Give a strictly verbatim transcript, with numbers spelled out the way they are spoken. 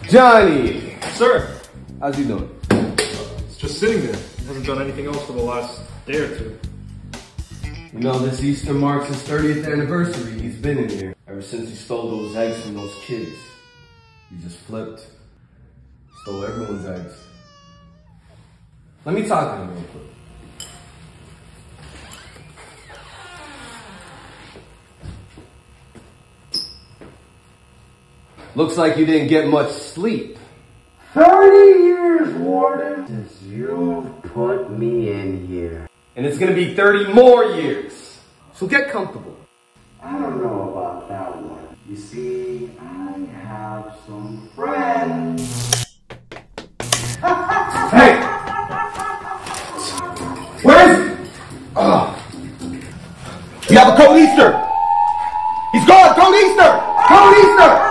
Johnny! Sir! How's he doing? He's just sitting there. He hasn't done anything else for the last day or two. You know, this Easter marks his thirtieth anniversary. He's been in here. Ever since he stole those eggs from those kids. He just flipped. Stole everyone's eggs. Let me talk to him real quick. Looks like you didn't get much sleep. thirty years, Warden, since you put me in here. And it's gonna be thirty more years. So get comfortable. I don't know about that one. You see, I have some friends. Hey! Where is he? Oh. You have a Code Easter! He's gone! Code Easter! Code Easter!